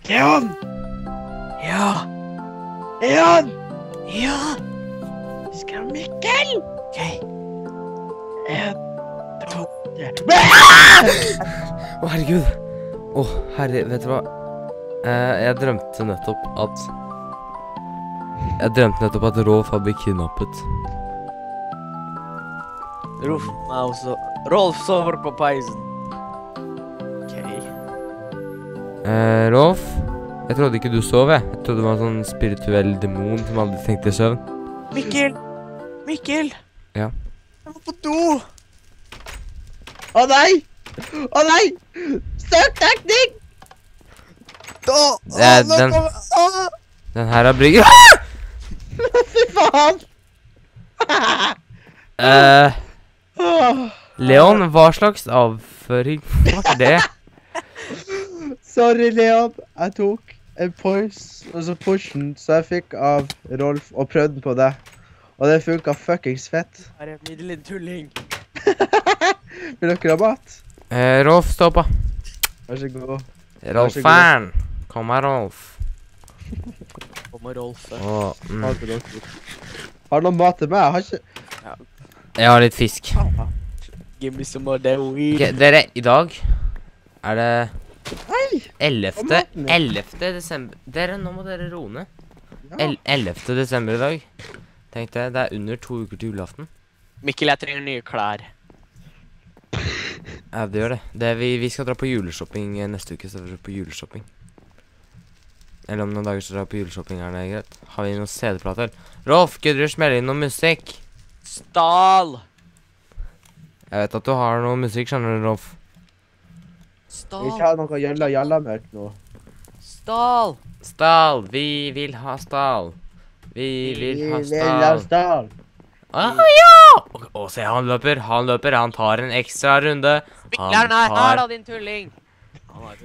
Leon! Ja. Leon! Ja. Vi skal ha Mikkel! Ok. En, to, tre. Å, herregud. Å, herre, vet du hva? Jeg drømte nettopp at Rolf hadde blitt kidnappet. Rolf sover på peisen. Ok. Rolf? Jeg trodde ikke du sov, jeg. Jeg trodde det var en sånn spirituell demon som aldri tenkte søvn. Mikkel! Mikkel! Ja. Jeg må på do! Å nei! Å nei! Søk teknikk! Den her er brygget. Fy faen! Leon, hva slags avføring var det? Sorry, Leon. Jeg tok en potion som jeg fikk av Rolf og prøvde den på deg. Og det funket fuckings fett. Her er middelin tulling. Vil dere ha mat? Rolf, stå på. Vær så god. Rolfan! Kom her, Rolf. Kommer Rolfe. Åh, Har du noe? Har du noe mat til meg? Jeg har ikke... Jeg har litt fisk. Give me some more that weed. Ok, dere, i dag er det Hei! 11. desember. Dere, nå må dere roe ned. 11. desember i dag. Tenkte jeg, det er under 2 uker til julaften. Mikkel, jeg trenger nye klær. Ja, det gjør det. Vi skal dra på juleshopping neste uke, så vi drar på juleshopping. Eller om noen dager så drar vi på juleshopping, er det greit? Har vi noen CD-plater? Rolf, gidder du smelle inn noe musikk? Stal! Jeg vet at du har noe musikk, skjønner du, Rolf? Stal! Vi skal ha noe jalla-mørk nå. Stal! Stal, vi vil ha stal. Vi vil ha stal. Stal. Ja! Å, se, han løper, han tar en ekstra runde. Mikkel er nær her da, din tulling! Han har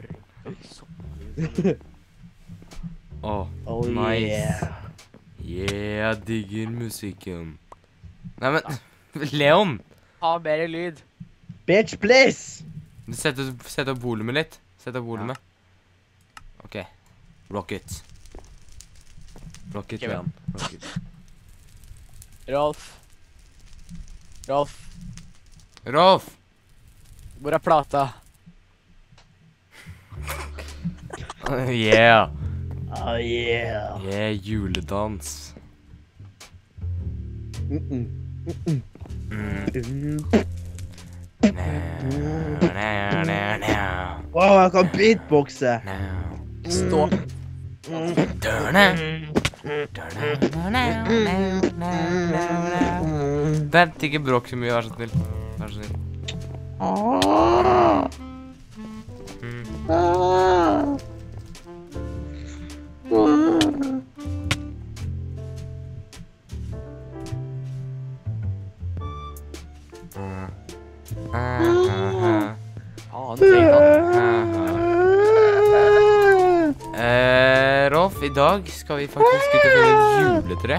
Åh, Oh, nice. yeah. Yeah, jeg digger musikken. Nei, men, Leon! Ha bedre lyd. Bitch, please! Sett opp volumet litt. Sett opp volumet. Ok. Rocket. Rocket, Ok, Leon. Rocket. Rolf. Rolf. Rolf! Hvor er plata? Yeah. Oh, yeah. Yeah, juledans. Wow, jeg kan beatboxe. Stå. Vent, ikke bråk så mye, vær så snill. Vær så snill. Rolf, i dag skal vi faktisk ut og finne et juletre.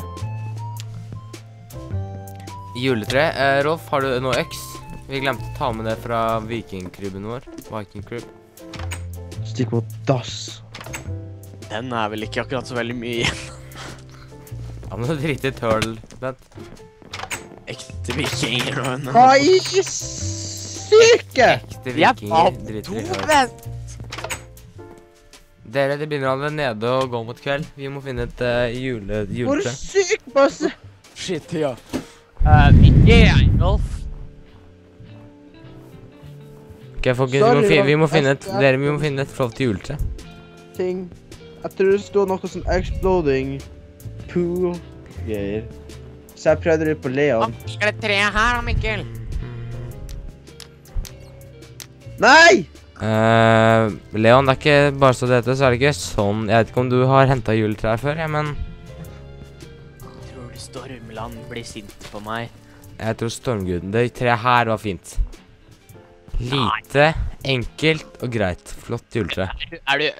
Juletre. Rolf, har du noe øks? Vi glemte å ta med det fra vikingkrybben vår. Vikingkrybb. Stikk mot dass. Den er vel ikke akkurat så veldig mye igjen. Ja, men du driter i tørl, vent. Ekte vikinger og en... Hva i syke? Ekte Vi er vikinger driter i tørl. vent! Dere, det begynner allerede nede å gå mot kveld. Vi må finne et Hvor juletre. syk, basse? Shit, ja. Ikke jeg, Rolf. Ok, folkens, Sorry, vi må finne Rolf. vi må finne et flott juletre. Ting. Jeg tror det stod noe som exploding poo-greier. Så jeg prøvde det på Leon. Er det tre her da, Mikkel? Nei! Leon, det er ikke bare så dette, så er det ikke sånn. Jeg vet ikke om du har hentet juletrær før, ja, men Tror du Stormland blir sint på meg? jeg tror stormguden, det treet her var fint. Lite, enkelt og greit. Flott juletre. Er du...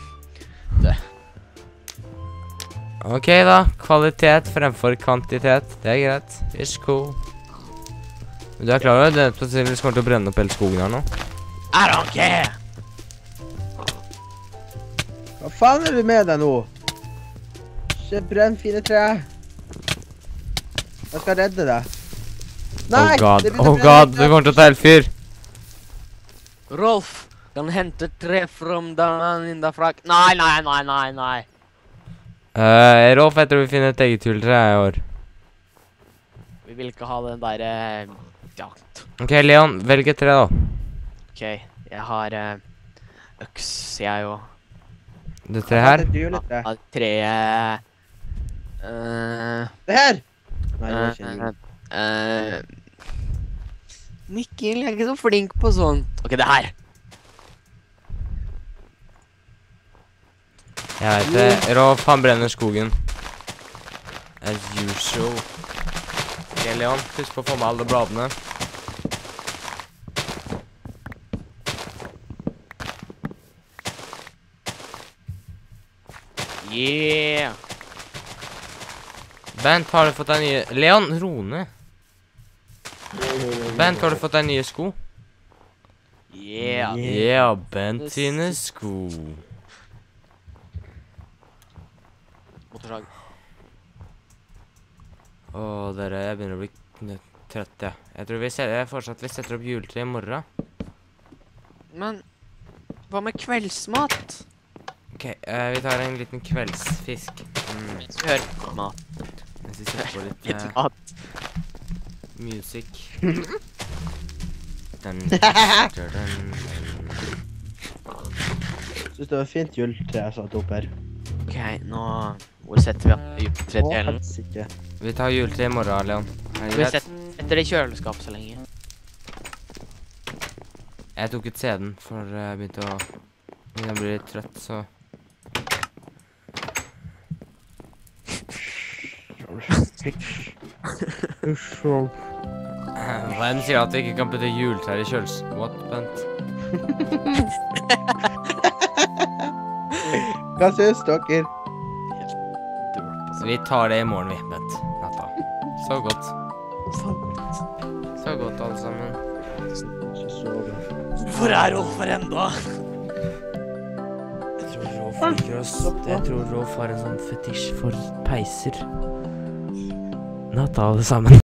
Ok da, kvalitet fremfor kvantitet. Det er greit. It's cool. Men du er klar over det? Det kommer til å brenne opp hele skogen her nå. I don't care! Hva faen er det med deg nå? Ikke brenn fine tre. Jeg skal redde deg. Nei! Oh god, det begynner å oh brenne god, helt du kommer til å ta helt fyr. Rolf kan hente tre from the man in the frack. Nei, nei, nei, nei, nei. Rolf, jeg tror vi finner et eget juletre i år. Vi vil ikke ha den der jakt. Ok, Leon, velg et tre da. Ok, jeg har øks, jeg og Det tre her. Et juletre. har tre Det her! Nei, det var ikke en jul. Mikkel, jeg er ikke så flink på sånt. Ok, det her. Jeg vet det. Rolf, han brenner skogen. As usual. Ok, Leon, husk på å få med alle bladene. Yeah. Bent, har du fått deg nye... Leon, ro ned. Bent, har du fått deg nye sko? Yeah. Ja, Bent sine sko. Motorsag. Åh, dere, jeg begynner å bli trøtt, ja. Jeg tror vi setter opp juletre i morgen. Men hva med kveldsmat? Ok, vi tar en liten kveldsfisk. Mens vi hører på mat. Mens vi setter på litt Litt mat. music. Dun, dun, dun. Synes det var fint juletre jeg satt opp her. Ok, nå... Hvor setter vi opp juletreet Å, til? helsike. Vi tar juletre i morgen, Leon. Er det Vi greit? setter det i kjøleskap så lenge. Jeg tok ut CD-en, for jeg begynte å... Jeg blir litt trøtt, så... Usch, Rolf. Hvem sier at vi ikke kan putte juletrær i kjøls... What, Bent? Hva synes dere? Vi tar det i morgen, vi, Bent. Natta. Så godt. Så godt, alle sammen. Ikke så bra. Hvor er Rolf for enda? Jeg tror Rolf har en sånn fetisj for peiser. Natta, alle sammen.